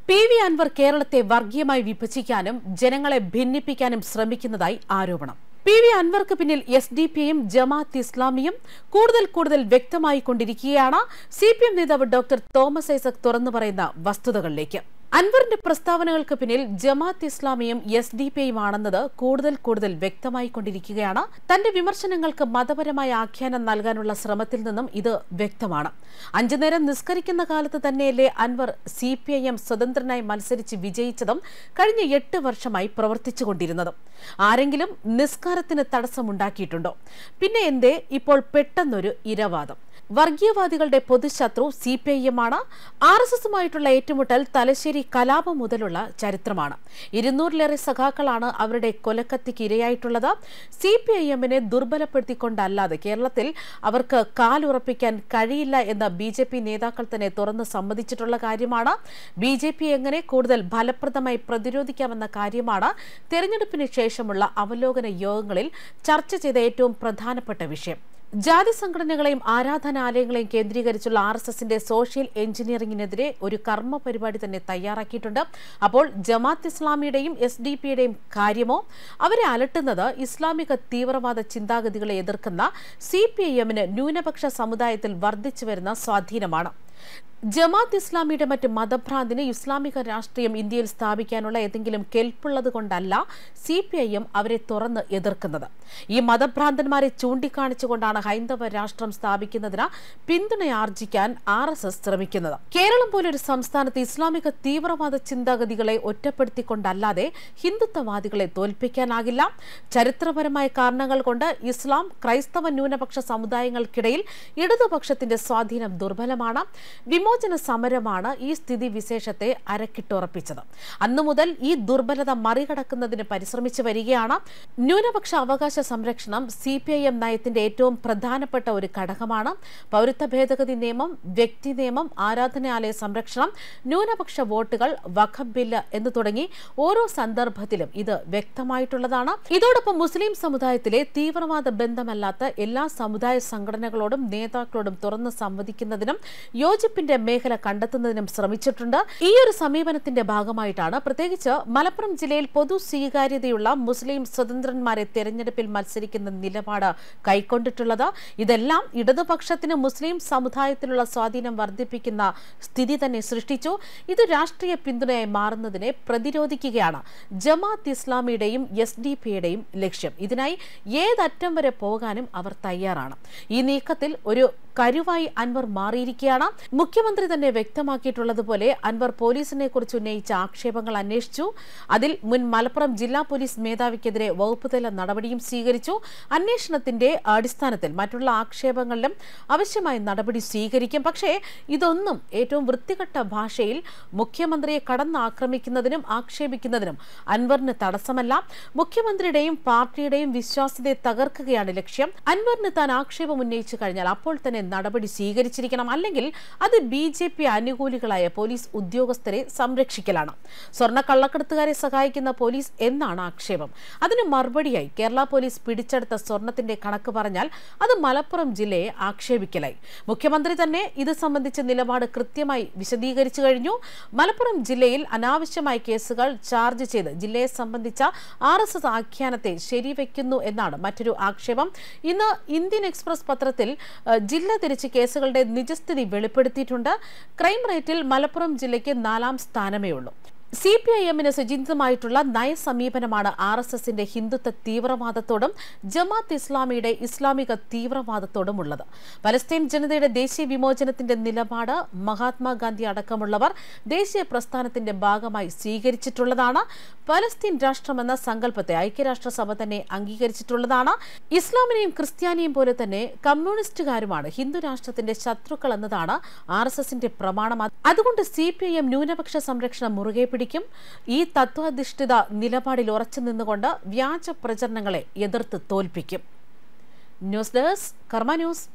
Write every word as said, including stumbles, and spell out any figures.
P V Anwar കേരളത്തെ വർഗീയമായി വിഭജിക്കാനും ജനങ്ങളെ ഭിന്നിപ്പിക്കാനും ശ്രമിക്കുന്നതായി ആരോപണം. പി വി അൻവർക്ക് പിന്നിൽ എസ് ഡി പിയും ജമാഅത്ത് ഇസ്ലാമിയും കൂടുതൽ കൂടുതൽ വ്യക്തമായിക്കൊണ്ടിരിക്കുകയാണ്. സി പി എം നേതാവ് ഡോക്ടർ തോമസ് ഐസക് തുറന്നു പറയുന്ന വസ്തുതകളിലേക്ക്. അൻവറിന്റെ പ്രസ്താവനകൾക്ക് പിന്നിൽ ജമാഅത്ത് ഇസ്ലാമിയും എസ് ഡി പിയുമാണെന്നത് കൂടുതൽ കൂടുതൽ വ്യക്തമായിക്കൊണ്ടിരിക്കുകയാണ്. തന്റെ വിമർശനങ്ങൾക്ക് മതപരമായ ആഖ്യാനം നൽകാനുള്ള ശ്രമത്തിൽ നിന്നും ഇത് വ്യക്തമാണ്. അഞ്ചു നേരം നിസ്കരിക്കുന്ന കാലത്ത് തന്നെയല്ലേ Anwar C P I M സ്വതന്ത്രനായി മത്സരിച്ച് വിജയിച്ചതും കഴിഞ്ഞ എട്ട് വർഷമായി പ്രവർത്തിച്ചുകൊണ്ടിരുന്നതും. ആരെങ്കിലും നിസ്കാരത്തിന് തടസ്സമുണ്ടാക്കിയിട്ടുണ്ടോ? പിന്നെ എന്തേ ഇപ്പോൾ പെട്ടെന്നൊരു ഇരവാദം? വർഗീയവാദികളുടെ പൊതുശത്രു സി പി ഐ എം ആണ്. ആർ എസ് എസുമായിട്ടുള്ള ഏറ്റുമുട്ടൽ തലശ്ശേരി കലാപം മുതലുള്ള ചരിത്രമാണ്. ഇരുന്നൂറിലേറെ സഖാക്കളാണ് അവരുടെ കൊലക്കത്തിക്ക് ഇരയായിട്ടുള്ളത്. സി പി ഐ എമ്മിനെ ദുർബലപ്പെടുത്തിക്കൊണ്ടല്ലാതെ കേരളത്തിൽ അവർക്ക് കാലുറപ്പിക്കാൻ കഴിയില്ല എന്ന് ബി ജെ പി നേതാക്കൾ തന്നെ തുറന്ന് സമ്മതിച്ചിട്ടുള്ള കാര്യമാണ്. ബി ജെ പി എങ്ങനെ കൂടുതൽ ഫലപ്രദമായി പ്രതിരോധിക്കാമെന്ന കാര്യമാണ് തെരഞ്ഞെടുപ്പിന് ശേഷമുള്ള അവലോകന യോഗങ്ങളിൽ ചർച്ച ചെയ്ത ഏറ്റവും പ്രധാനപ്പെട്ട വിഷയം. ജാതി സംഘടനകളെയും ആരാധനാലയങ്ങളെയും കേന്ദ്രീകരിച്ചുള്ള ആർ എസ് എസിന്റെ സോഷ്യൽ എഞ്ചിനീയറിംഗിനെതിരെ ഒരു കർമ്മ പരിപാടി തന്നെ തയ്യാറാക്കിയിട്ടുണ്ട്. അപ്പോൾ ജമാഅത്ത് ഇസ്ലാമിയുടെയും എസ് ഡി പിയുടെയും കാര്യമോ? അവരെ അലട്ടുന്നത് ഇസ്ലാമിക തീവ്രവാദ ചിന്താഗതികളെ എതിർക്കുന്ന സി പി ഐ എമ്മിന് ന്യൂനപക്ഷ സമുദായത്തിൽ വർദ്ധിച്ചു വരുന്ന സ്വാധീനമാണ്. ജമാഅത്ത് ഇസ്ലാമിയുടെ മറ്റ് മതഭ്രാന്തിന് ഇസ്ലാമിക രാഷ്ട്രീയം ഇന്ത്യയിൽ സ്ഥാപിക്കാനുള്ള ഏതെങ്കിലും കെൽപ്പുള്ളത് കൊണ്ടല്ല സി പി ഐ എം അവരെ തുറന്ന് എതിർക്കുന്നത്. ഈ മതഭ്രാന്തന്മാരെ ചൂണ്ടിക്കാണിച്ചുകൊണ്ടാണ് ഹൈന്ദവ രാഷ്ട്രം സ്ഥാപിക്കുന്നതിന് പിന്തുണയാർജിക്കാൻ ആർ എസ് എസ് ശ്രമിക്കുന്നത്. കേരളം പോലൊരു സംസ്ഥാനത്ത് ഇസ്ലാമിക തീവ്രവാദ ചിന്താഗതികളെ ഒറ്റപ്പെടുത്തിക്കൊണ്ടല്ലാതെ ഹിന്ദുത്വവാദികളെ തോൽപ്പിക്കാനാകില്ല. ചരിത്രപരമായ കാരണങ്ങൾ കൊണ്ട് ഇസ്ലാം ക്രൈസ്തവ ന്യൂനപക്ഷ സമുദായങ്ങൾക്കിടയിൽ ഇടതുപക്ഷത്തിന്റെ സ്വാധീനം ദുർബലമാണ്. വിമോചന സമരമാണ് ഈ സ്ഥിതി വിശേഷത്തെ അരക്കിട്ടുറപ്പിച്ചത്. അന്നു മുതൽ ഈ ദുർബലത മറികടക്കുന്നതിന് പരിശ്രമിച്ചു വരികയാണ്. ന്യൂനപക്ഷ അവകാശ സംരക്ഷണം സി പി ഐ എം നയത്തിന്റെ ഏറ്റവും പ്രധാനപ്പെട്ട ഒരു ഘടകമാണ്. പൌരത്വ ഭേദഗതി നിയമം, വ്യക്തി നിയമം, ആരാധനാലയ സംരക്ഷണം, ന്യൂനപക്ഷ വോട്ടുകൾ, വഖഫ് ബില്ല് എന്ന് തുടങ്ങി ഓരോ സന്ദർഭത്തിലും ഇത് വ്യക്തമായിട്ടുള്ളതാണ്. ഇതോടൊപ്പം മുസ്ലിം സമുദായത്തിലെ തീവ്രവാദ ബന്ധമല്ലാത്ത എല്ലാ സമുദായ സംഘടനകളോടും നേതാക്കളോടും തുറന്ന് സംവദിക്കുന്നതിനും യോജിപ്പിന്റെ മേഖല കണ്ടെത്തുന്നതിനും ശ്രമിച്ചിട്ടുണ്ട്. ഈ ഒരു സമീപനത്തിന്റെ ഭാഗമായിട്ടാണ് പ്രത്യേകിച്ച് മലപ്പുറം ജില്ലയിൽ പൊതു സ്വീകാര്യതയുള്ള മുസ്ലിം സ്വതന്ത്രന്മാരെ തെരഞ്ഞെടുപ്പിൽ മത്സരിക്കുന്ന നിലപാട് കൈക്കൊണ്ടിട്ടുള്ളത്. ഇതെല്ലാം ഇടതുപക്ഷത്തിന് മുസ്ലിം സമുദായത്തിലുള്ള സ്വാധീനം വർദ്ധിപ്പിക്കുന്ന സ്ഥിതി തന്നെ സൃഷ്ടിച്ചു. ഇത് രാഷ്ട്രീയ പിന്തുണയായി മാറുന്നതിനെ പ്രതിരോധിക്കുകയാണ് ജമാഅത്ത് ഇസ്ലാമിയുടെയും എസ് ഡി പിയുടെയും ലക്ഷ്യം. ഇതിനായി ഏതറ്റം വരെ പോകാനും അവർ തയ്യാറാണ്. ഈ നീക്കത്തിൽ ഒരു കരുവായി അൻവർ മാറിയിരിക്കുകയാണ്. മുഖ്യമന്ത്രി തന്നെ വ്യക്തമാക്കിയിട്ടുള്ളതുപോലെ അൻവർ പോലീസിനെ കുറിച്ച് ഉന്നയിച്ച ആക്ഷേപങ്ങൾ അന്വേഷിച്ചു. അതിൽ മുൻ മലപ്പുറം ജില്ലാ പോലീസ് മേധാവിക്കെതിരെ വകുപ്പുതല നടപടിയും സ്വീകരിച്ചു. അന്വേഷണത്തിന്റെ അടിസ്ഥാനത്തിൽ മറ്റുള്ള ആക്ഷേപങ്ങളിലും ആവശ്യമായ നടപടി സ്വീകരിക്കും. പക്ഷേ ഇതൊന്നും ഏറ്റവും വൃത്തികെട്ട ഭാഷയിൽ മുഖ്യമന്ത്രിയെ കടന്നാക്രമിക്കുന്നതിനും ആക്ഷേപിക്കുന്നതിനും അൻവറിന് തടസ്സമല്ല. മുഖ്യമന്ത്രിയുടെയും പാർട്ടിയുടെയും വിശ്വാസ്യതയെ തകർക്കുകയാണ് ലക്ഷ്യം. അൻവറിന് താൻ ആക്ഷേപം ഉന്നയിച്ചു കഴിഞ്ഞാൽ അപ്പോൾ തന്നെ നടപടി സ്വീകരിച്ചിരിക്കണം. അല്ലെങ്കിൽ അത് ബി ജെ പി അനുകൂലികളായ പോലീസ് ഉദ്യോഗസ്ഥരെ സംരക്ഷിക്കലാണ്. സ്വർണ്ണ കള്ളക്കടത്തുകാരെ സഹായിക്കുന്ന പോലീസ് എന്നാണ് ആക്ഷേപം. അതിന് മറുപടിയായി കേരള പോലീസ് പിടിച്ചെടുത്ത സ്വർണത്തിന്റെ കണക്ക് പറഞ്ഞാൽ അത് മലപ്പുറം ജില്ലയെ ആക്ഷേപിക്കലായി. മുഖ്യമന്ത്രി തന്നെ ഇത് സംബന്ധിച്ച നിലപാട് കൃത്യമായി വിശദീകരിച്ചു കഴിഞ്ഞു. മലപ്പുറം ജില്ലയിൽ അനാവശ്യമായ കേസുകൾ ചാർജ് ചെയ്ത് ജില്ലയെ സംബന്ധിച്ച ആർ എസ് എസ് ആഖ്യാനത്തെ ശരിവെക്കുന്നു എന്നാണ് മറ്റൊരു ആക്ഷേപം. ഇന്ന് ഇന്ത്യൻ എക്സ്പ്രസ് പത്രത്തിൽ ജില്ല തിരിച്ച് കേസുകളുടെ നിജസ്ഥിതി വെളിപ്പെടുത്തിയിട്ടുണ്ട്. ക്രൈം റേറ്റിൽ മലപ്പുറം ജില്ലയ്ക്ക് നാലാം സ്ഥാനമേ ഉള്ളൂ. സി പി ഐ എമ്മിന് സുചിന്തിതമായിട്ടുള്ള നയസമീപനമാണ് ആർ എസ് എസിന്റെ ഹിന്ദുത്വ തീവ്രവാദത്തോടും ജമാഅത്ത് ഇസ്ലാമിയുടെ ഇസ്ലാമിക തീവ്രവാദത്തോടും ഉള്ളത്. പലസ്തീൻ ജനതയുടെ ദേശീയ വിമോചനത്തിന്റെ നിലപാട് മഹാത്മാഗാന്ധി അടക്കമുള്ളവർ ദേശീയ പ്രസ്ഥാനത്തിന്റെ ഭാഗമായി സ്വീകരിച്ചിട്ടുള്ളതാണ്. പലസ്തീൻ രാഷ്ട്രമെന്ന സങ്കല്പത്തെ ഐക്യരാഷ്ട്രസഭ തന്നെ അംഗീകരിച്ചിട്ടുള്ളതാണ്. ഇസ്ലാമിനെയും ക്രിസ്ത്യാനിയും പോലെ തന്നെ കമ്മ്യൂണിസ്റ്റുകാരുമാണ് ഹിന്ദു രാഷ്ട്രത്തിന്റെ ശത്രുക്കൾ എന്നതാണ് ആർ എസ് എസിന്റെ പ്രമാണം. അതുകൊണ്ട് സി പി ഐ എം ന്യൂനപക്ഷ സംരക്ഷണം മുറുകെ പിടിക്കും. ഈ തത്വാധിഷ്ഠിത നിലപാടിൽ ഉറച്ചു നിന്നുകൊണ്ട് വ്യാജ പ്രചരണങ്ങളെ എതിർത്ത് തോൽപ്പിക്കും. News desk Karma news.